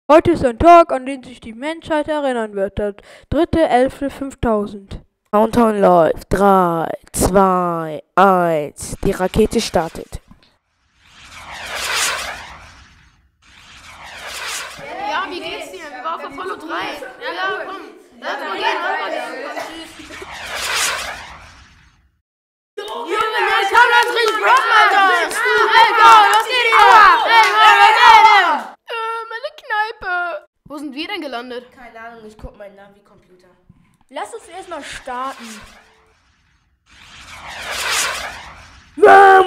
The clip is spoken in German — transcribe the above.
Heute ist ein Tag, an den sich die Menschheit erinnern wird. Der 3.11.5000. Countdown läuft. 3, 2, 1. Die Rakete startet. Ja, wie geht's dir? Wir waren auf Apollo 3. Ja, komm. Lass mal gehen. Junge, jetzt haben wir uns richtig broken, Alter. Ey, go, was geht hier? Ey, was geht denn? Meine Kneipe. Wo sind wir denn gelandet? Keine Ahnung, ich guck meinen Navi-Computer. Lass uns erstmal starten.